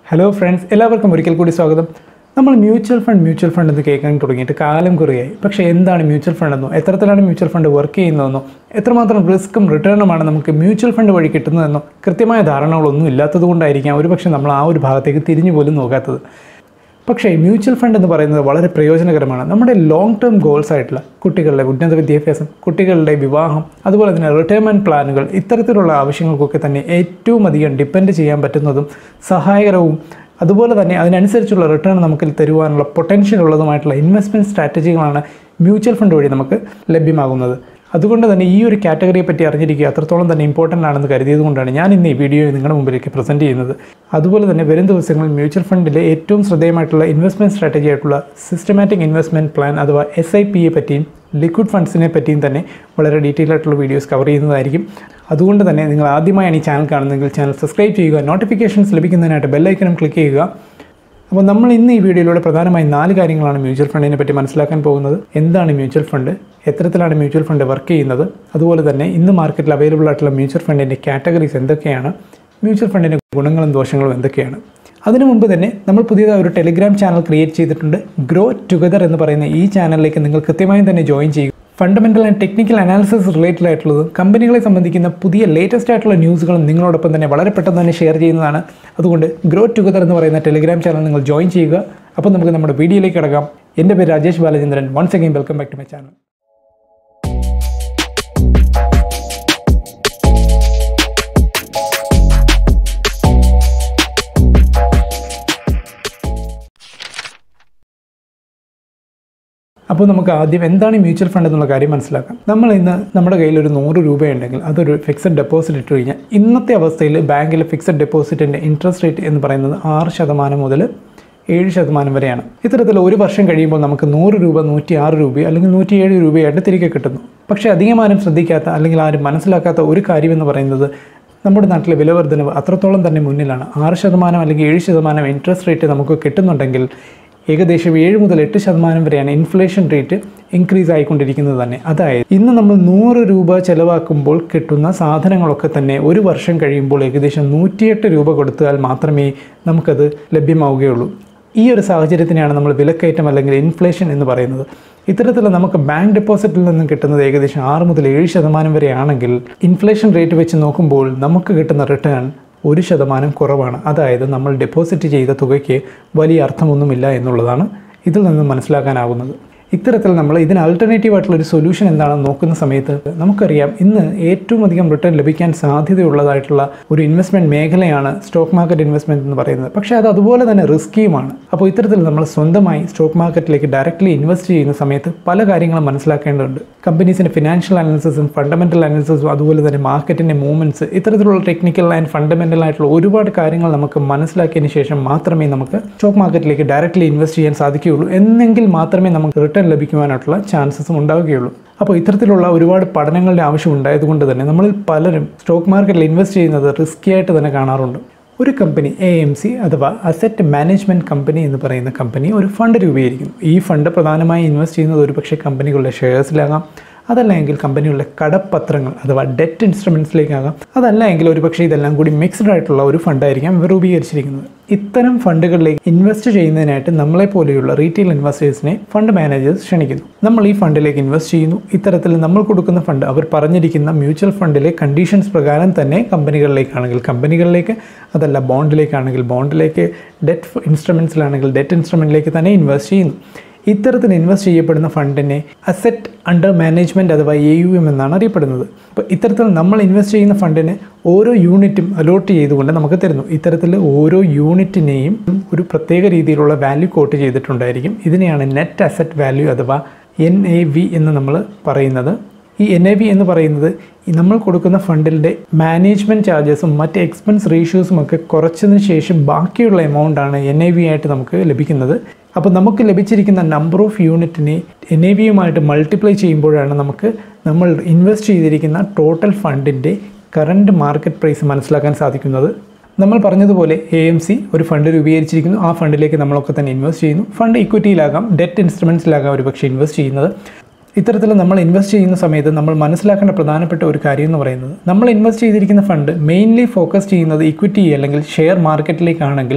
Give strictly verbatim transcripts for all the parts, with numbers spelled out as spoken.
Hello friends, എല്ലാവർക്കും ഒരിക്കൽ കൂടി സ്വാഗതം. നമ്മൾ മ്യൂച്വൽ ഫണ്ട് മ്യൂച്വൽ ഫണ്ട് എന്ന് കേൾക്കാൻ തുടങ്ങിയിട്ട് കാലം കുറയായി. പക്ഷേ എന്താണ് മ്യൂച്വൽ ഫണ്ട് എന്നോ, എത്രത്തിലാണ് മ്യൂച്വൽ ഫണ്ട് വർക്ക് ചെയ്യുന്നതെന്നോ, എത്രമാത്രം റിസ്ക്കും റിട്ടേണുമാണ് നമുക്ക് മ്യൂച്വൽ ഫണ്ട് വഴി കിട്ടുന്നതെന്നോ കൃത്യമായ ധാരണകളൊന്നും ഇല്ലാത്തത് കൊണ്ടായിരിക്കാം ഒരുപക്ഷെ നമ്മൾ ആ ഒരു ഭാഗത്തേക്ക് തിരിഞ്ഞു പോലും നോക്കാത്തത്. പക്ഷേ മ്യൂച്വൽ ഫണ്ട് എന്ന് പറയുന്നത് വളരെ പ്രയോജനകരമാണ്. നമ്മുടെ ലോങ് ടേം ഗോൾസ് ആയിട്ടുള്ള കുട്ടികളുടെ ഉന്നത വിദ്യാഭ്യാസം, കുട്ടികളുടെ വിവാഹം, അതുപോലെ തന്നെ റിട്ടയർമെൻറ്റ് പ്ലാനുകൾ, ഇത്തരത്തിലുള്ള ആവശ്യങ്ങൾക്കൊക്കെ തന്നെ ഏറ്റവും അധികം ഡിപ്പെൻഡ് ചെയ്യാൻ പറ്റുന്നതും സഹായകരവും അതുപോലെ തന്നെ അതിനനുസരിച്ചുള്ള റിട്ടേൺ നമുക്ക് തരുവാനുള്ള പൊട്ടൻഷ്യൽ ഉള്ളതുമായിട്ടുള്ള ഇൻവെസ്റ്റ്മെൻറ്റ് സ്ട്രാറ്റജികളാണ് മ്യൂച്വൽ ഫണ്ട് വഴി നമുക്ക് ലഭ്യമാകുന്നത്. അതുകൊണ്ട് തന്നെ ഈ ഒരു കാറ്റഗറിയെ പറ്റി അറിഞ്ഞിരിക്കുക അത്രത്തോളം തന്നെ ഇമ്പോർട്ടൻ്റ് ആണെന്ന് കരുതിയത് കൊണ്ടാണ് ഞാൻ ഇന്ന് ഈ വീഡിയോ നിങ്ങളുടെ മുമ്പിലേക്ക് പ്രസൻറ്റ് ചെയ്യുന്നത്. അതുപോലെ തന്നെ വരും ദിവസങ്ങളിൽ മ്യൂച്വൽ ഫണ്ടിലെ ഏറ്റവും ശ്രദ്ധേയമായിട്ടുള്ള ഇൻവെസ്റ്റ്മെൻറ്റ് സ്ട്രാറ്റജി ആയിട്ടുള്ള സിസ്റ്റമാറ്റിക് ഇൻവെസ്റ്റ്മെൻറ്റ് പ്ലാൻ അഥവാ എസ് ഐ പിയെ പറ്റിയും ലിക്വിഡ് ഫണ്ട്സിനെ പറ്റിയും തന്നെ വളരെ ഡീറ്റെയിൽ ആയിട്ടുള്ള വീഡിയോസ് കവർ ചെയ്യുന്നതായിരിക്കും. അതുകൊണ്ട് തന്നെ നിങ്ങൾ ആദ്യമായാണ് ഈ ചാനൽ കാണുന്നതെങ്കിൽ ചാനൽ സബ്സ്ക്രൈബ് ചെയ്യുക, നോട്ടിഫിക്കേഷൻസ് ലഭിക്കുന്നതിനായിട്ട് ബെല്ലൈക്കനും ക്ലിക്ക് ചെയ്യുക. അപ്പോൾ നമ്മൾ ഇന്ന് ഈ വീഡിയോയിലൂടെ പ്രധാനമായും നാല് കാര്യങ്ങളാണ് മ്യൂച്വൽ ഫണ്ടിനെ പറ്റി മനസ്സിലാക്കാൻ പോകുന്നത്. എന്താണ് മ്യൂച്വൽ ഫണ്ട്, എത്തരത്തിലാണ് മ്യൂച്വൽ ഫണ്ട് വർക്ക് ചെയ്യുന്നത്, അതുപോലെ തന്നെ ഇന്ന് മാർക്കറ്റിൽ അവൈലബിൾ ആയിട്ടുള്ള മ്യൂച്വൽ ഫണ്ടിൻ്റെ കാറ്റഗറീസ് എന്തൊക്കെയാണ്, മ്യൂച്വൽ ഫണ്ടിൻ്റെ ഗുണങ്ങളും ദോഷങ്ങളും എന്തൊക്കെയാണ്. അതിനു മുമ്പ് തന്നെ നമ്മൾ പുതിയതായി ഒരു ടെലിഗ്രാം ചാനൽ ക്രിയേറ്റ് ചെയ്തിട്ടുണ്ട്. ഗ്രോ ടുഗദർ എന്ന് പറയുന്ന ഈ ചാനലിലേക്ക് നിങ്ങൾ കൃത്യമായും തന്നെ ജോയിൻ ചെയ്യുക. Fundamental and technical analysis related ആയിട്ടുള്ളതും കമ്പനികളെ സംബന്ധിക്കുന്ന പുതിയ ലേറ്റസ്റ്റ് ആയിട്ടുള്ള ന്യൂസുകളും നിങ്ങളോടൊപ്പം തന്നെ വളരെ പെട്ടെന്ന് തന്നെ ഷെയർ ചെയ്യുന്നതാണ്. അതുകൊണ്ട് ഗ്രോ ടുഗദർ എന്ന് പറയുന്ന ടെലിഗ്രാം ചാനൽ നിങ്ങൾ ജോയിൻ ചെയ്യുക. അപ്പോൾ നമുക്ക് നമ്മുടെ വീഡിയോയിലേക്ക് കിടക്കാം. എൻ്റെ പേര് Rajesh Balachandran. Once again welcome back to my channel. അപ്പോൾ നമുക്ക് ആദ്യം എന്താണ് ഈ മ്യൂച്വൽ ഫണ്ട് എന്നുള്ള കാര്യം മനസ്സിലാക്കാം. നമ്മൾ ഇന്ന് നമ്മുടെ കയ്യിൽ ഒരു നൂറ് രൂപയുണ്ടെങ്കിൽ അതൊരു ഫിക്സഡ് ഡെപ്പോസിറ്റ് ഇട്ട് കഴിഞ്ഞാൽ ഇന്നത്തെ അവസ്ഥയിൽ ബാങ്കിലെ ഫിക്സഡ് ഡെപ്പോസിറ്റിൻ്റെ ഇൻട്രസ്റ്റ് റേറ്റ് എന്ന് പറയുന്നത് ആറ് ശതമാനം മുതൽ ഏഴ് ശതമാനം വരെയാണ്. ഇത്തരത്തിൽ ഒരു വർഷം കഴിയുമ്പോൾ നമുക്ക് നൂറ് രൂപ നൂറ്റി ആറ് രൂപയോ അല്ലെങ്കിൽ നൂറ്റി ഏഴ് രൂപയായിട്ട് തിരികെ കിട്ടുന്നു. പക്ഷേ അധികം ആരും ശ്രദ്ധിക്കാത്ത അല്ലെങ്കിൽ ആരും മനസ്സിലാക്കാത്ത ഒരു കാര്യമെന്ന് പറയുന്നത് നമ്മുടെ നാട്ടിലെ വിലവർദ്ധനവ് അത്രത്തോളം തന്നെ മുന്നിലാണ്. ആറ് ശതമാനം അല്ലെങ്കിൽ ഏഴ് ശതമാനം ഇൻട്രസ്റ്റ് റേറ്റ് നമുക്ക് കിട്ടുന്നുണ്ടെങ്കിൽ ഏകദേശം ഏഴ് മുതൽ എട്ട് ശതമാനം വരെയാണ് ഇൻഫ്ലേഷൻ റേറ്റ് ഇൻക്രീസ് ആയിക്കൊണ്ടിരിക്കുന്നത് തന്നെ. അതായത് ഇന്ന് നമ്മൾ നൂറ് രൂപ ചിലവാക്കുമ്പോൾ കിട്ടുന്ന സാധനങ്ങളൊക്കെ തന്നെ ഒരു വർഷം കഴിയുമ്പോൾ ഏകദേശം നൂറ്റിയെട്ട് രൂപ കൊടുത്താൽ മാത്രമേ നമുക്കത് ലഭ്യമാവുകയുള്ളൂ. ഈ ഒരു സാഹചര്യത്തിനെയാണ് നമ്മൾ വിലക്കയറ്റം അല്ലെങ്കിൽ ഇൻഫ്ലേഷൻ എന്ന് പറയുന്നത്. ഇത്തരത്തിൽ നമുക്ക് ബാങ്ക് ഡെപ്പോസിറ്റിൽ നിന്നും കിട്ടുന്നത് ഏകദേശം ആറ് മുതൽ ഏഴ് ശതമാനം വരെയാണെങ്കിൽ ഇൻഫ്ലേഷൻ റേറ്റ് വെച്ച് നോക്കുമ്പോൾ നമുക്ക് കിട്ടുന്ന റിട്ടേൺ ഒരു ശതമാനം കുറവാണ്. അതായത് നമ്മൾ ഡെപ്പോസിറ്റ് ചെയ്ത തുകയ്ക്ക് വലിയ അർത്ഥമൊന്നുമില്ല എന്നുള്ളതാണ് ഇതിൽ നിന്നും മനസ്സിലാക്കാനാവുന്നത്. ഇത്തരത്തിൽ നമ്മൾ ഇതിന് ആൾട്ടർനേറ്റീവ് ആയിട്ടുള്ളൊരു സൊല്യൂഷൻ എന്താണെന്ന് നോക്കുന്ന സമയത്ത് നമുക്കറിയാം ഇന്ന് ഏറ്റവും അധികം റിട്ടേൺ ലഭിക്കാൻ സാധ്യതയുള്ളതായിട്ടുള്ള ഒരു ഇൻവെസ്റ്റ്മെൻറ്റ് മേഖലയാണ് സ്റ്റോക്ക് മാർക്കറ്റ് ഇൻവെസ്റ്റ്മെൻറ്റ് എന്ന് പറയുന്നത്. പക്ഷേ അത് അതുപോലെ തന്നെ റിസ്ക്കിയുമാണ്. അപ്പോൾ ഇത്തരത്തിൽ നമ്മൾ സ്വന്തമായി സ്റ്റോക്ക് മാർക്കറ്റിലേക്ക് ഡയറക്റ്റ്ലി ഇൻവെസ്റ്റ് ചെയ്യുന്ന സമയത്ത് പല കാര്യങ്ങളും മനസ്സിലാക്കേണ്ടതുണ്ട്. കമ്പനീസിൻ്റെ ഫിനാൻഷ്യൽ അനാലിസിസും ഫണ്ടമെൻ്റൽ അനാലിസിസും അതുപോലെ തന്നെ മാർക്കറ്റിൻ്റെ മൂവ്മെൻറ്റ്സ്, ഇത്തരത്തിലുള്ള ടെക്നിക്കൽ ആൻഡ് ഫണ്ടമെൻ്റൽ ആയിട്ടുള്ള ഒരുപാട് കാര്യങ്ങൾ നമുക്ക് മനസ്സിലാക്കിയതിന് ശേഷം മാത്രമേ നമുക്ക് സ്റ്റോക്ക് മാർക്കറ്റിലേക്ക് ഡയറക്റ്റ്ലി ഇൻവെസ്റ്റ് ചെയ്യാൻ സാധിക്കുകയുള്ളൂ. എന്നെങ്കിൽ മാത്രമേ നമുക്ക് റിട്ടേൺ ലഭിക്കുവാനായിട്ടുള്ള ചാൻസസും ഉണ്ടാവുകയുള്ളൂ. അപ്പോൾ ഇത്തരത്തിലുള്ള ഒരുപാട് പഠനങ്ങളുടെ ആവശ്യം ഉണ്ടായതുകൊണ്ട് തന്നെ നമ്മളിൽ പലരും സ്റ്റോക്ക് മാർക്കറ്റിൽ ഇൻവെസ്റ്റ് ചെയ്യുന്നത് റിസ്ക്കി ആയിട്ട് തന്നെ കാണാറുണ്ട്. ഒരു കമ്പനി എ എം സി അഥവാ അസറ്റ് മാനേജ്മെൻറ്റ് കമ്പനി എന്ന് പറയുന്ന കമ്പനി ഒരു ഫണ്ട് രൂപീകരിക്കുന്നു. ഈ ഫണ്ട് പ്രധാനമായി ഇൻവെസ്റ്റ് ചെയ്യുന്നത് ഒരു പക്ഷേ കമ്പനികളുടെ ഷെയർസിലാകാം, അതല്ല എങ്കിൽ കമ്പനികളുടെ കടപ്പത്രങ്ങൾ അഥവാ ഡെറ്റ് ഇൻസ്ട്രുമെൻറ്റ്സിലേക്കാകാം, അതല്ല എങ്കിൽ ഒരു പക്ഷേ ഇതെല്ലാം കൂടി മിക്സ്ഡ് ആയിട്ടുള്ള ഒരു ഫണ്ടായിരിക്കാം ഇവർ രൂപീകരിച്ചിരിക്കുന്നത്. ഇത്തരം ഫണ്ടുകളിലേക്ക് ഇൻവെസ്റ്റ് ചെയ്യുന്നതിനായിട്ട് നമ്മളെ പോലെയുള്ള റീറ്റെയിൽ ഇൻവെസ്റ്റേഴ്സിനെ ഫണ്ട് മാനേജേഴ്സ് ക്ഷണിക്കുന്നു. നമ്മൾ ഈ ഫണ്ടിലേക്ക് ഇൻവെസ്റ്റ് ചെയ്യുന്നു. ഇത്തരത്തിൽ നമ്മൾ കൊടുക്കുന്ന ഫണ്ട് അവർ പറഞ്ഞിരിക്കുന്ന മ്യൂച്വൽ ഫണ്ടിലെ കണ്ടീഷൻസ് പ്രകാരം തന്നെ കമ്പനികളിലേക്കാണെങ്കിൽ കമ്പനികളിലേക്ക്, അതല്ല ബോണ്ടിലേക്കാണെങ്കിൽ ബോണ്ടിലേക്ക്, ഡെറ്റ് ഇൻസ്ട്രുമെൻറ്റ്സിലാണെങ്കിൽ ഡെറ്റ് ഇൻസ്ട്രുമെൻറ്റിലേക്ക് തന്നെ ഇൻവെസ്റ്റ് ചെയ്യുന്നു. ഇത്തരത്തിൽ ഇൻവെസ്റ്റ് ചെയ്യപ്പെടുന്ന ഫണ്ടിനെ അസറ്റ് അണ്ടർ മാനേജ്മെൻറ്റ് അഥവാ എ യു എം എന്നാണ് അറിയപ്പെടുന്നത്. അപ്പോൾ ഇത്തരത്തിൽ നമ്മൾ ഇൻവെസ്റ്റ് ചെയ്യുന്ന ഫണ്ടിന് ഓരോ യൂണിറ്റും അലോട്ട് ചെയ്തുകൊണ്ട് നമുക്ക് തരുന്നു. ഇത്തരത്തിൽ ഓരോ യൂണിറ്റിനെയും ഒരു പ്രത്യേക രീതിയിലുള്ള വാല്യൂ കോട്ട് ചെയ്തിട്ടുണ്ടായിരിക്കും. ഇതിനെയാണ് നെറ്റ് അസറ്റ് വാല്യൂ അഥവാ എൻ എ വി എന്ന് നമ്മൾ പറയുന്നത്. ഈ എൻ എ വി എന്ന് പറയുന്നത് നമ്മൾ കൊടുക്കുന്ന ഫണ്ടിൻ്റെ മാനേജ്മെൻറ്റ് ചാർജസും മറ്റ് എക്സ്പെൻസ് റേഷ്യോസും ഒക്കെ കുറച്ചതിന് ശേഷം ബാക്കിയുള്ള എമൗണ്ടാണ് എൻ എ വി ആയിട്ട് നമുക്ക് ലഭിക്കുന്നത്. അപ്പോൾ നമുക്ക് ലഭിച്ചിരിക്കുന്ന നമ്പർ ഓഫ് യൂണിറ്റിനെ എൻ എ വിയുമായിട്ട് മൾട്ടിപ്ലൈ ചെയ്യുമ്പോഴാണ് നമുക്ക് നമ്മൾ ഇൻവെസ്റ്റ് ചെയ്തിരിക്കുന്ന ടോട്ടൽ ഫണ്ടിൻ്റെ കറൻറ്റ് മാർക്കറ്റ് പ്രൈസ് മനസ്സിലാക്കാൻ സാധിക്കുന്നത്. നമ്മൾ പറഞ്ഞതുപോലെ എ എം സി ഒരു ഫണ്ട് രൂപീകരിച്ചിരിക്കുന്നു. ആ ഫണ്ടിലേക്ക് നമ്മളൊക്കെ തന്നെ ഇൻവെസ്റ്റ് ചെയ്യുന്നു. ഫണ്ട് ഇക്വിറ്റിയിലാകാം, ഡെറ്റ് ഇൻസ്ട്രുമെൻറ്റ്സിലാകാം ഒരു പക്ഷേ ഇൻവെസ്റ്റ് ചെയ്യുന്നത്. ഇത്തരത്തിൽ നമ്മൾ ഇൻവെസ്റ്റ് ചെയ്യുന്ന സമയത്ത് നമ്മൾ മനസ്സിലാക്കേണ്ട പ്രധാനപ്പെട്ട ഒരു കാര്യം എന്ന് പറയുന്നത്, നമ്മൾ ഇൻവെസ്റ്റ് ചെയ്തിരിക്കുന്ന ഫണ്ട് മെയിൻലി ഫോക്കസ് ചെയ്യുന്നത് ഇക്വിറ്റി അല്ലെങ്കിൽ ഷെയർ മാർക്കറ്റിലേക്കാണെങ്കിൽ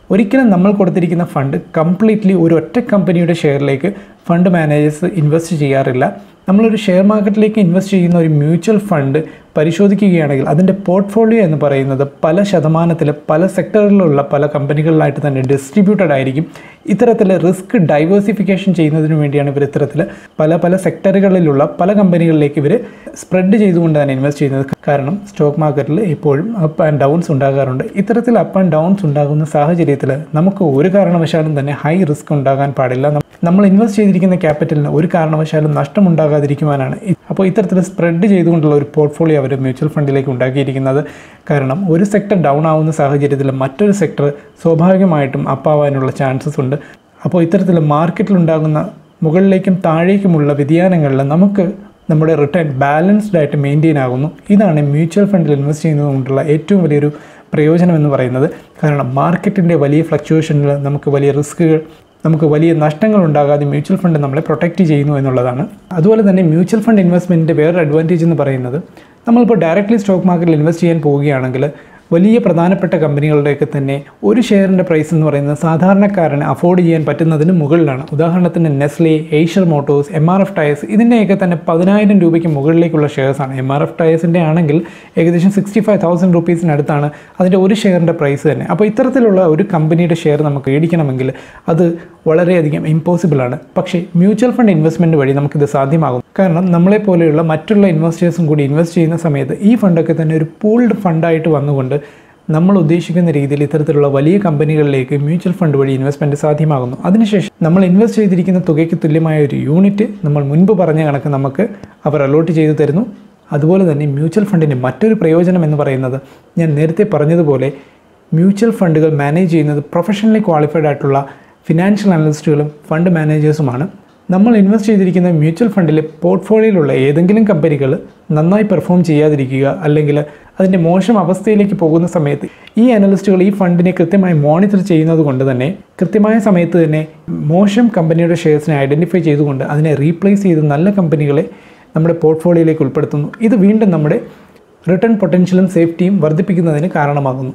ഒരിക്കലും നമ്മൾ കൊടുത്തിരിക്കുന്ന ഫണ്ട് കംപ്ലീറ്റ്ലി ഒരു ഒറ്റ കമ്പനിയുടെ ഷെയറിലേക്ക് ഫണ്ട് മാനേജേഴ്സ് ഇൻവെസ്റ്റ് ചെയ്യാറില്ല. നമ്മളൊരു ഷെയർ മാർക്കറ്റിലേക്ക് ഇൻവെസ്റ്റ് ചെയ്യുന്ന ഒരു മ്യൂച്വൽ ഫണ്ട് പരിശോധിക്കുകയാണെങ്കിൽ അതിൻ്റെ പോർട്ട്ഫോളിയോ എന്ന് പറയുന്നത് പല ശതമാനത്തിൽ പല സെക്ടറിലുള്ള പല കമ്പനികളിലായിട്ട് തന്നെ ഡിസ്ട്രിബ്യൂട്ടഡ് ആയിരിക്കും. ഇത്തരത്തിൽ റിസ്ക് ഡൈവേഴ്സിഫിക്കേഷൻ ചെയ്യുന്നതിന് വേണ്ടിയാണ് ഇവർ ഇത്തരത്തിൽ പല പല സെക്ടറുകളിലുള്ള പല കമ്പനികളിലേക്ക് ഇവർ സ്പ്രെഡ് ചെയ്തുകൊണ്ട് തന്നെ ഇൻവെസ്റ്റ് ചെയ്യുന്നത്. കാരണം സ്റ്റോക്ക് മാർക്കറ്റിൽ എപ്പോഴും അപ്പ് ആൻഡ് ഡൗൺസ് ഉണ്ടാകാറുണ്ട്. ഇത്തരത്തിൽ അപ്പ് ആൻഡ് ഡൗൺസ് ഉണ്ടാകുന്ന സാഹചര്യത്തിൽ നമുക്ക് ഒരു കാരണവശാലും തന്നെ ഹൈ റിസ്ക് ഉണ്ടാകാൻ പാടില്ല. നമ്മൾ ഇൻവെസ്റ്റ് ചെയ്തിരിക്കുന്ന ക്യാപിറ്റലിന് ഒരു കാരണവശാലും നഷ്ടമുണ്ടാകാതിരിക്കുവാനാണ് അപ്പോൾ ഇത്തരത്തിൽ സ്പ്രെഡ് ചെയ്തുകൊണ്ടുള്ള ഒരു പോർട്ട്ഫോളിയോ അവർ മ്യൂച്വൽ ഫണ്ടിലേക്ക് ഉണ്ടാക്കിയിരിക്കുന്നത്. കാരണം ഒരു സെക്ടർ ഡൗൺ ആവുന്ന സാഹചര്യത്തിൽ മറ്റൊരു സെക്ടർ സ്വാഭാവികമായിട്ടും അപ്പാവാനുള്ള ചാൻസസ് ഉണ്ട്. അപ്പോൾ ഇത്തരത്തിൽ മാർക്കറ്റിലുണ്ടാകുന്ന മുകളിലേക്കും താഴേക്കുമുള്ള വ്യതിയാനങ്ങളിൽ നമുക്ക് നമ്മുടെ റിട്ടേൺ ബാലൻസ്ഡ് ആയിട്ട് മെയിൻറ്റെയിൻ ആകുന്നു. ഇതാണ് മ്യൂച്വൽ ഫണ്ടിൽ ഇൻവെസ്റ്റ് ചെയ്യുന്നത് കൊണ്ടുള്ള ഏറ്റവും വലിയൊരു പ്രയോജനം എന്ന് പറയുന്നത്. കാരണം മാർക്കറ്റിൻ്റെ വലിയ ഫ്ലക്ച്വേഷനിൽ നമുക്ക് വലിയ റിസ്കുകൾ നമുക്ക് വലിയ നഷ്ടങ്ങൾ ഉണ്ടാകാതെ മ്യൂച്വൽ ഫണ്ട് നമ്മളെ പ്രൊട്ടക്റ്റ് ചെയ്യുന്നു എന്നുള്ളതാണ്. അതുപോലെ തന്നെ മ്യൂച്വൽ ഫണ്ട് ഇൻവെസ്റ്റ്മെൻറ്റിൻ്റെ വേറൊരു അഡ്വാൻറ്റേജ് എന്ന് പറയുന്നത് നമ്മളിപ്പോൾ ഡയറക്റ്റ്ലി സ്റ്റോക്ക് മാർക്കറ്റിൽ ഇൻവെസ്റ്റ് ചെയ്യാൻ പോവുകയാണെങ്കിൽ വലിയ പ്രധാനപ്പെട്ട കമ്പനികളുടെയൊക്കെ തന്നെ ഒരു ഷെയറിൻ്റെ പ്രൈസ് എന്ന് പറയുന്നത് സാധാരണക്കാരന് അഫോർഡ് ചെയ്യാൻ പറ്റുന്നതിന് മുകളിലാണ്. ഉദാഹരണത്തിന് Nestle, Eicher motors, M R F tyres ഇതിൻ്റെയൊക്കെ തന്നെ പതിനായിരം രൂപയ്ക്ക് മുകളിലേക്കുള്ള ഷെയർസാണ്. എം ആർ എഫ് ടയേഴ്സിൻ്റെ ആണെങ്കിൽ ഏകദേശം സിക്സ്റ്റി ഫൈവ് തൗസൻഡ് റുപ്പീസിനടുത്താണ് അതിൻ്റെ ഒരു ഷെയറിൻ്റെ പ്രൈസ് തന്നെ. അപ്പോൾ ഇത്തരത്തിലുള്ള ഒരു കമ്പനിയുടെ ഷെയർ നമുക്ക് മേടിക്കണമെങ്കിൽ അത് വളരെയധികം ഇമ്പോസിബിളാണ്. പക്ഷേ മ്യൂച്വൽ ഫണ്ട് ഇൻവെസ്റ്റ്മെൻറ്റ് വഴി നമുക്കിത് സാധ്യമാകും. കാരണം നമ്മളെപ്പോലെയുള്ള മറ്റുള്ള ഇൻവെസ്റ്റേഴ്സും കൂടി ഇൻവെസ്റ്റ് ചെയ്യുന്ന സമയത്ത് ഈ ഫണ്ടൊക്കെ തന്നെ ഒരു പൂൾഡ് ഫണ്ടായിട്ട് വന്നുകൊണ്ട് നമ്മൾ ഉദ്ദേശിക്കുന്ന രീതിയിൽ ഇത്തരത്തിലുള്ള വലിയ കമ്പനികളിലേക്ക് മ്യൂച്വൽ ഫണ്ട് വഴി ഇൻവെസ്റ്റ്മെൻറ്റ് സാധ്യമാകുന്നു. അതിനുശേഷം നമ്മൾ ഇൻവെസ്റ്റ് ചെയ്തിരിക്കുന്ന തുകയ്ക്ക് തുല്യമായ ഒരു യൂണിറ്റ് നമ്മൾ മുൻപ് പറഞ്ഞ കണക്ക് നമുക്ക് അവർ അലോട്ട് ചെയ്തു തരുന്നു. അതുപോലെ തന്നെ മ്യൂച്വൽ ഫണ്ടിൻ്റെ മറ്റൊരു പ്രയോജനം എന്ന് പറയുന്നത് ഞാൻ നേരത്തെ പറഞ്ഞതുപോലെ മ്യൂച്വൽ ഫണ്ടുകൾ മാനേജ് ചെയ്യുന്നത് പ്രൊഫഷണലി ക്വാളിഫൈഡ് ആയിട്ടുള്ള ഫിനാൻഷ്യൽ അനലിസ്റ്റുകളും ഫണ്ട് മാനേജേഴ്സുമാണ്. നമ്മൾ ഇൻവെസ്റ്റ് ചെയ്തിരിക്കുന്ന മ്യൂച്വൽ ഫണ്ടിലെ പോർട്ട്ഫോളിയോയിലുള്ള ഏതെങ്കിലും കമ്പനികൾ നന്നായി പെർഫോം ചെയ്യാതിരിക്കുക അല്ലെങ്കിൽ അതിൻ്റെ മോശം അവസ്ഥയിലേക്ക് പോകുന്ന സമയത്ത് ഈ അനലിസ്റ്റുകൾ ഈ ഫണ്ടിനെ കൃത്യമായി മോണിറ്റർ ചെയ്യുന്നത് കൊണ്ട് തന്നെ കൃത്യമായ സമയത്ത് തന്നെ മോശം കമ്പനിയുടെ ഷെയർസിനെ ഐഡൻറ്റിഫൈ ചെയ്തുകൊണ്ട് അതിനെ റീപ്ലേസ് ചെയ്ത് നല്ല കമ്പനികളെ നമ്മുടെ പോർട്ട്ഫോളിയോയിലേക്ക് ഉൾപ്പെടുത്തുന്നു. ഇത് വീണ്ടും നമ്മുടെ റിട്ടേൺ പൊട്ടൻഷ്യലും സേഫ്റ്റിയും വർദ്ധിപ്പിക്കുന്നതിന് കാരണമാകുന്നു.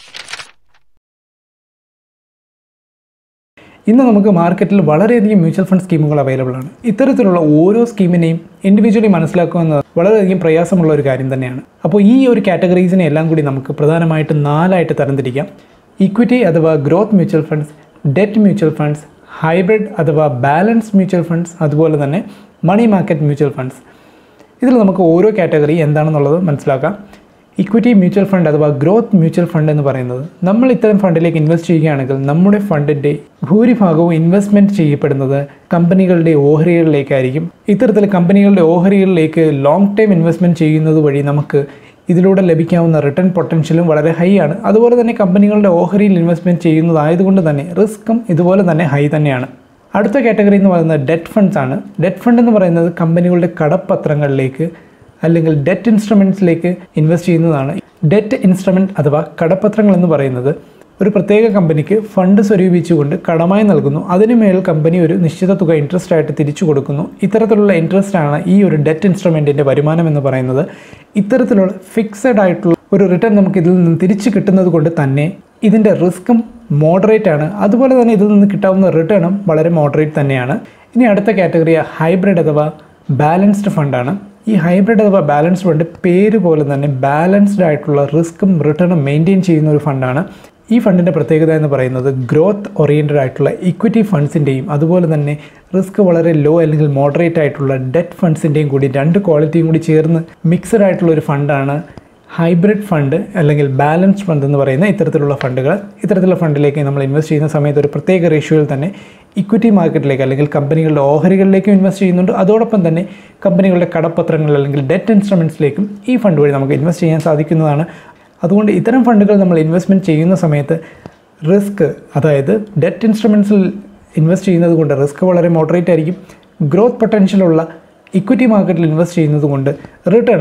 ഇന്ന് നമുക്ക് മാർക്കറ്റിൽ വളരെയധികം മ്യൂച്വൽ ഫണ്ട് സ്കീമുകൾ അവൈലബിൾ ആണ്. ഇത്തരത്തിലുള്ള ഓരോ സ്കീമിനെയും ഇൻഡിവിജ്വലി മനസ്സിലാക്കുക എന്നത് വളരെയധികം പ്രയാസമുള്ള ഒരു കാര്യം തന്നെയാണ്. അപ്പോൾ ഈ ഒരു കാറ്റഗറീസിനെ എല്ലാം കൂടി നമുക്ക് പ്രധാനമായിട്ടും നാലായിട്ട് തരംതിരിക്കാം. ഇക്വിറ്റി അഥവാ growth mutual funds, debt mutual funds, hybrid അഥവാ ബാലൻസ് മ്യൂച്വൽ ഫണ്ട്സ്, അതുപോലെ തന്നെ മണി മാർക്കറ്റ് മ്യൂച്വൽ ഫണ്ട്സ്. ഇതിൽ നമുക്ക് ഓരോ കാറ്റഗറി എന്താണെന്നുള്ളത് മനസ്സിലാക്കാം. ഇക്വിറ്റി മ്യൂച്വൽ ഫണ്ട് അഥവാ ഗ്രോത്ത് മ്യൂച്വൽ ഫണ്ട് എന്ന് പറയുന്നത് നമ്മൾ ഇത്തരം ഫണ്ടിലേക്ക് ഇൻവെസ്റ്റ് ചെയ്യുകയാണെങ്കിൽ നമ്മുടെ ഫണ്ടിൻ്റെ ഭൂരിഭാഗവും ഇൻവെസ്റ്റ്മെൻറ്റ് ചെയ്യപ്പെടുന്നത് കമ്പനികളുടെ ഓഹരികളിലേക്കായിരിക്കും. ഇത്തരത്തിൽ കമ്പനികളുടെ ഓഹരികളിലേക്ക് ലോങ് ടൈം ഇൻവെസ്റ്റ്മെൻറ്റ് ചെയ്യുന്നത് വഴി നമുക്ക് ഇതിലൂടെ ലഭിക്കാവുന്ന റിട്ടേൺ പൊട്ടൻഷ്യലും വളരെ ഹൈ ആണ്. അതുപോലെ തന്നെ കമ്പനികളുടെ ഓഹരിയിൽ ഇൻവെസ്റ്റ്മെൻറ്റ് ചെയ്യുന്നതായതുകൊണ്ട് തന്നെ റിസ്ക്കും ഇതുപോലെ തന്നെ ഹൈ തന്നെയാണ്. അടുത്ത കാറ്റഗറി എന്ന് പറയുന്നത് ഡെറ്റ് ഫണ്ട്സ് ആണ്. ഡെറ്റ് ഫണ്ട് എന്ന് പറയുന്നത് കമ്പനികളുടെ കടപ്പത്രങ്ങളിലേക്ക് അല്ലെങ്കിൽ ഡെറ്റ് ഇൻസ്ട്രുമെൻറ്റ്സിലേക്ക് ഇൻവെസ്റ്റ് ചെയ്യുന്നതാണ്. ഡെറ്റ് ഇൻസ്ട്രുമെൻറ്റ് അഥവാ കടപ്പത്രങ്ങൾ എന്ന് പറയുന്നത് ഒരു പ്രത്യേക കമ്പനിക്ക് ഫണ്ട് സ്വരൂപിച്ചുകൊണ്ട് കടമായി നൽകുന്നു. അതിനുമേൽ കമ്പനി ഒരു നിശ്ചിത തുക ഇൻട്രസ്റ്റ് ആയിട്ട് തിരിച്ചു കൊടുക്കുന്നു. ഇത്തരത്തിലുള്ള ഇൻട്രസ്റ്റ് ആണ് ഈ ഒരു ഡെറ്റ് ഇൻസ്ട്രുമെൻറ്റിൻ്റെ വരുമാനം എന്ന് പറയുന്നത്. ഇത്തരത്തിലുള്ള ഫിക്സഡ് ആയിട്ടുള്ള ഒരു റിട്ടേൺ നമുക്ക് ഇതിൽ നിന്ന് തിരിച്ചു കിട്ടുന്നത് കൊണ്ട് തന്നെ ഇതിൻ്റെ റിസ്ക്കും മോഡറേറ്റ് ആണ്. അതുപോലെ തന്നെ ഇതിൽ നിന്ന് കിട്ടാവുന്ന റിട്ടേണും വളരെ മോഡറേറ്റ് തന്നെയാണ്. ഇനി അടുത്ത കാറ്റഗറി ഹൈബ്രിഡ് അഥവാ ബാലൻസ്ഡ് ഫണ്ടാണ്. ഈ ഹൈബ്രിഡ് അഥവാ ബാലൻസ്ഡ് ഫണ്ട് പേര് പോലെ തന്നെ ബാലൻസ്ഡ് ആയിട്ടുള്ള റിസ്ക്കും റിട്ടേണും മെയിൻറ്റെയിൻ ചെയ്യുന്ന ഒരു ഫണ്ടാണ്. ഈ ഫണ്ടിൻ്റെ പ്രത്യേകത എന്ന് പറയുന്നത് ഗ്രോത്ത് ഓറിയൻറ്റഡ് ആയിട്ടുള്ള ഇക്വിറ്റി ഫണ്ട്സിൻ്റെയും അതുപോലെ തന്നെ റിസ്ക് വളരെ ലോ അല്ലെങ്കിൽ മോഡറേറ്റ് ആയിട്ടുള്ള ഡെറ്റ് ഫണ്ട്സിൻ്റെയും കൂടി രണ്ട് ക്വാളിറ്റിയും കൂടി ചേർന്ന് മിക്സഡ് ആയിട്ടുള്ള ഒരു ഫണ്ടാണ് ഹൈബ്രിഡ് ഫണ്ട് അല്ലെങ്കിൽ ബാലൻസ്ഡ് ഫണ്ട് എന്ന് പറയുന്ന ഇത്തരത്തിലുള്ള ഫണ്ടുകൾ. ഇത്തരത്തിലുള്ള ഫണ്ടിലേക്ക് നമ്മൾ ഇൻവെസ്റ്റ് ചെയ്യുന്ന സമയത്ത് ഒരു പ്രത്യേക റേഷ്യോയിൽ തന്നെ ഇക്വിറ്റി മാർക്കറ്റിലേക്ക് അല്ലെങ്കിൽ കമ്പനികളുടെ ഓഹരികളിലേക്കും ഇൻവെസ്റ്റ് ചെയ്യുന്നുണ്ട്. അതോടൊപ്പം തന്നെ കമ്പനികളുടെ കടപ്പത്രങ്ങൾ അല്ലെങ്കിൽ ഡെറ്റ് ഇൻസ്ട്രുമെൻറ്റ്സിലേക്കും ഈ ഫണ്ട് വഴി നമുക്ക് ഇൻവെസ്റ്റ് ചെയ്യാൻ സാധിക്കുന്നതാണ്. അതുകൊണ്ട് ഇത്തരം ഫണ്ടുകൾ നമ്മൾ ഇൻവെസ്റ്റ്മെൻറ്റ് ചെയ്യുന്ന സമയത്ത് റിസ്ക്, അതായത് ഡെറ്റ് ഇൻസ്ട്രുമെൻറ്റ്സിൽ ഇൻവെസ്റ്റ് ചെയ്യുന്നത് കൊണ്ട് റിസ്ക് വളരെ മോഡറേറ്റ് ആയിരിക്കും. ഗ്രോത്ത് പൊട്ടൻഷ്യലുള്ള ഇക്വിറ്റി മാർക്കറ്റിൽ ഇൻവെസ്റ്റ് ചെയ്യുന്നത് കൊണ്ട് റിട്ടേണും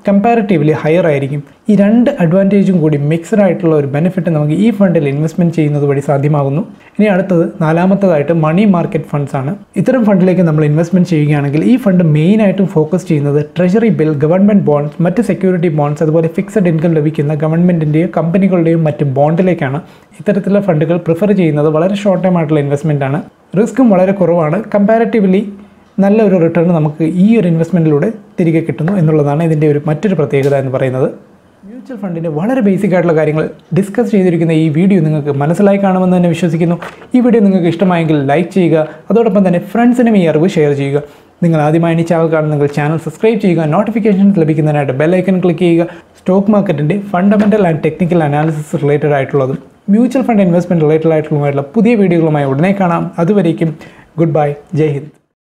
കമ്പാരിറ്റീവ്ലി ഹയർ ആയിരിക്കും. ഈ രണ്ട് അഡ്വാൻറ്റേജും കൂടി മിക്സ്ഡ് ആയിട്ടുള്ള ഒരു ബെനിഫിറ്റ് നമുക്ക് ഈ ഫണ്ടിൽ ഇൻവെസ്റ്റ്മെൻറ്റ് ചെയ്യുന്നത് വഴി സാധ്യമാകുന്നു. ഇനി അടുത്തത് നാലാമത്തതായിട്ട് മണി മാർക്കറ്റ് ഫണ്ട്സ് ആണ്. ഇത്തരം ഫണ്ടിലേക്ക് നമ്മൾ ഇൻവെസ്റ്റ്മെൻറ്റ് ചെയ്യുകയാണെങ്കിൽ ഈ ഫണ്ട് മെയിനായിട്ടും ഫോക്കസ് ചെയ്യുന്നത് ട്രഷറി ബിൽ, ഗവൺമെൻറ് ബോണ്ട്സ്, മറ്റ് സെക്യൂരിറ്റി ബോണ്ട്സ്, അതുപോലെ ഫിക്സഡ് ഇൻകം ലഭിക്കുന്ന ഗവൺമെൻറ്റിൻ്റെയോ കമ്പനികളുടെയും മറ്റ് ബോണ്ടിലേക്കാണ്. ഇത്തരത്തിലുള്ള ഫണ്ടുകൾ പ്രിഫർ ചെയ്യുന്നത് വളരെ ഷോർട്ട് ടൈം ആയിട്ടുള്ള ഇൻവെസ്റ്റ്മെൻ്റ് ആണ്. റിസ്ക്കും വളരെ കുറവാണ്. കമ്പാരിറ്റീവ്ലി നല്ലൊരു റിട്ടേൺ നമുക്ക് ഈ ഒരു ഇൻവെസ്റ്റ്മെൻറ്റിലൂടെ തിരികെ കിട്ടുന്നു എന്നുള്ളതാണ് ഇതിൻ്റെ ഒരു മറ്റൊരു പ്രത്യേകത എന്ന് പറയുന്നത്. മ്യൂച്വൽ ഫണ്ടിൻ്റെ വളരെ ബേസിക് ആയിട്ടുള്ള കാര്യങ്ങൾ ഡിസ്കസ് ചെയ്തിരിക്കുന്ന ഈ വീഡിയോ നിങ്ങൾക്ക് മനസ്സിലായി കാണുമെന്ന് തന്നെ വിശ്വസിക്കുന്നു. ഈ വീഡിയോ നിങ്ങൾക്ക് ഇഷ്ടമായെങ്കിൽ ലൈക്ക് ചെയ്യുക, അതോടൊപ്പം തന്നെ ഫ്രണ്ട്സിനും ഈ അറിവ് ഷെയർ ചെയ്യുക. നിങ്ങൾ ആദ്യമായി ഈ ചാനൽ കാണുന്നെങ്കിൽ ചാനൽ സബ്സ്ക്രൈബ് ചെയ്യുക, നോട്ടിഫിക്കേഷൻസ് ലഭിക്കുന്നതിനായിട്ട് ബെൽ ഐക്കൺ ക്ലിക്ക് ചെയ്യുക. സ്റ്റോക്ക് മാർക്കറ്റിൻ്റെ fundamental and technical analysis related ആയിട്ടുള്ളതും മ്യൂച്വൽ ഫണ്ട് ഇൻവെസ്റ്റ്മെൻറ്റ് റിലേറ്റഡ് ആയിട്ടുള്ളതുമായിട്ടുള്ള പുതിയ വീഡിയോകളുമായി ഉടനെ കാണാം. അതുവരേക്കും ഗുഡ് ബൈ, ജയ് ഹിന്ദ്.